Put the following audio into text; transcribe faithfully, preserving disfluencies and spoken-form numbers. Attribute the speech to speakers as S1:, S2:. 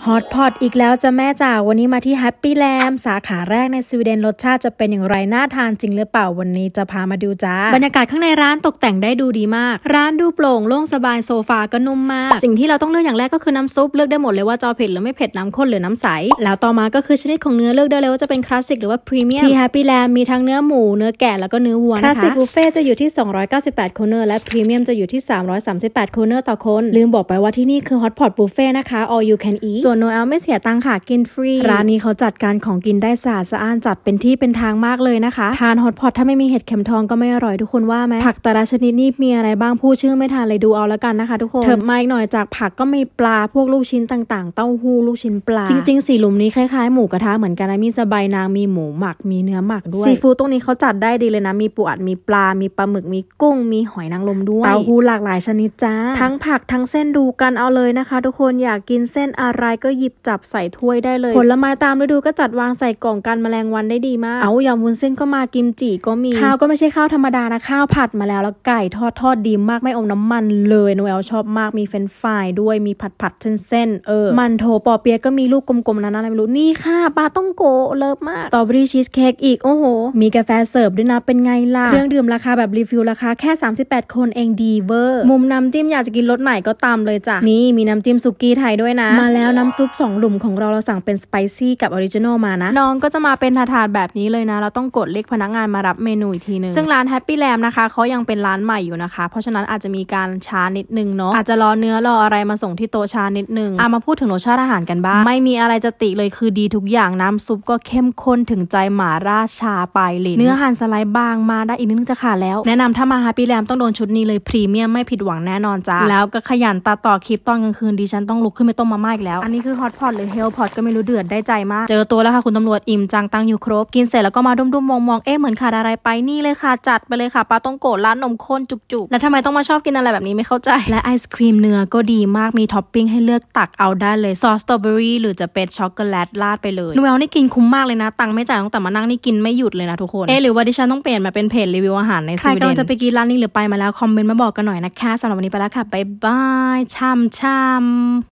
S1: ฮอตพอตอีกแล้วจะแม่จ๋าวันนี้มาที่แฮปปี้แลมสาขาแรกในสวีเดนรสชาติจะเป็นอย่างไรน่าทานจริงหรือเปล่าวันนี้จะพามาดูจ้าบรรยากาศข้างในร้านตกแต่งได้ดูดีมากร้านดูโปร่งโล่งสบายโซฟาก็นุ่มมากสิ่งที่เราต้องเลือกอย่างแรกก็คือน้ำซุปเลือกได้หมดเลยว่าจะเผ็ดหรือไม่เผ็ดน้ำข้นหรือน้ำใสแล้วต่อมาก็คือชนิดของเนื้อเลือกได้เลยว่าจะเป็นคลาสสิกหรือว่าพรีเมียมที่แฮปปี้แลมมีทั้งเนื้อหมูเนื้อแกะแล้วก็เนื้อวัวนะคะคลาสสิกบุฟเฟ่จะอยู่ที่สองร้อยเก้าสิบแปดโคเนอร์และพรีเมียมจะอยู่ที่สามร้อยสามสิบแปดโคเนอร์ต่อคนลืมบอกไปว่าที่นี่คือฮอตพอตบุฟเฟ่นะคะ all you can eat ส่วนโนเอลไม่เสียตังค่ะกินฟรีร้านนี้เขาจัดการของกินได้สะอาดสะอ้านจัดเป็นที่เป็นทางมากเลยนะคะทานฮอตพอตถ้าไม่มีเห็ดเข็มทองก็ไม่อร่อยทุกคนว่าไหมผักแต่ละชนิดนี่มีอะไรบ้างพูดชื่อไม่ทันเลยดูเอาแล้วกันนะคะทุกคนเถิบมาอีกหน่อยจากผักก็มีปลาพวกลูกชิ้นต่างๆเต้าหู้ลูกชิ้นปลาจริงๆสี่หลุมนี้คล้ายๆหมูกระทะเหมือนกันนะมีสบายนางมีหมูหมักมีเนื้อหมักด้วยซีฟู้ดตรงนี้เขาจัดได้ดีเลยนะมีปูอัดมีปลามีปลาหมึกมีกุ้งมีหอยนางรมด้วยเต้าหู้หลากหลายชนิดจ้าทั้งผักทั้งเส้นดูกันเอาเลยนะคะทุกคนอยากกินเส้นอะไรก็หยิบจับใส่ถ้วยได้เลยผลไม้ตามฤดูก็จัดวางใส่กล่องกันแมลงวันได้ดีมากเอายำวุ้นเส้นก็มากิมจิก็มีข้าวก็ไม่ใช่ข้าวธรรมดานะข้าวผัดมาแล้วแล้วไก่ทอดทอดดีมากไม่อมน้ำมันเลยโนเอลชอบมากมีเฟรนช์ฟรายด้วยมีผัดผัดเส้นๆเออมันโถปอเปียก็มีลูกกลมๆนั้นอะไรไม่รู้นี่ค่ะปลาต้องโกเลิฟมากสตรอเบอรี่ชีสเค้กอีกโอ้โหมีกาแฟเสิร์ฟด้วยนะเป็นไงล่ะเครื่องดื่มราคาแบบรีฟิลราคาแค่สามสิบแปดคนเองดีเวอร์มุมน้ำจิ้มอยากจะกินรสไหนก็ตามเลยจ้ะนี่มีน้ำจิ้มสุกี้ไทยด้วยนะมาแล้วน้ำซุปสองหลุมของเราเราสั่งเป็นสไปซี่กับออริจินอลมานะน้องก็จะมาเป็นถาดๆแบบนี้เลยนะเราต้องกดเรียกพนักงานมารับเมนูอีกทีนึงซึ่งร้านแฮปปี้แลมนะคะเขายังเป็นร้านใหม่อยู่นะคะเพราะฉะนั้นอาจจะมีการช้านิดนึงเนาะอาจจะรอเนื้อรออะไรมาส่งที่โต๊ะช้านิดนึงเอามาพูดถึงรสชาติอาหารกันบ้างไม่มีอะไรจะติเลยคือดีทุกอย่างน้ำซุปก็เข้มข้นถึงใจหม่าราชาปลายลิ้นเนื้อหั่นสไลด์บางมาได้อีกนิดนึงจะขาดแล้วแนะนำถ้ามาแฮปปี้แลมต้องโดนชุดนี้เลยพรีเมียมไม่ผิดหวังแน่นอนจ้าแล้วก็ขยันตัดต่อคลิปตอนกลางคืนดิฉันต้องลุกขึ้นไปต้มมาม่าอีกแล้วอันนี้คือฮอตพอตหรือเฮลพอตก็ไม่รู้เดือดได้ใจมากเจอตัวแล้วค่ะคุณตำรวจอิ่มจังตั้งอยู่ครบกินเสร็จแล้วก็มาดุ้มๆมองๆเอ๊ะเหมือนขาดอะไรไปนี่เลยค่ะจัดไปเลยค่ะปลาต้องโกะร้านนมข้นจุกๆแล้วทำไมต้องมาชอบกินอะไรแบบนี้ไม่เข้าใจและไอศครีมเนื้อก็ดีมากมีท็อปปิ้งให้เลือกตักเอาได้เลยซอสสตรอเบอรี่หรือจะเป็นช็อกโกแลตราดไปเลยนูเอลนี่กินคุ้มมากเลยนะตังไม่จ่ายตั้งแต่มานั่งนี่กินไม่หยุดเลยนะทุกคนเอ๊ะหรือว่าดิฉันต้องเปลี่ยนมาเป็นเพจรีวิวอาหารในสวีเดนใครกำลังจะไปกินร้านนี้หรือไปมาแล้วคอมเมนต์มาบอกกันหน่อยนะคะสำหรับวันนี้ไปแล้วค่ะบ๊ายบายช่ำช่ำ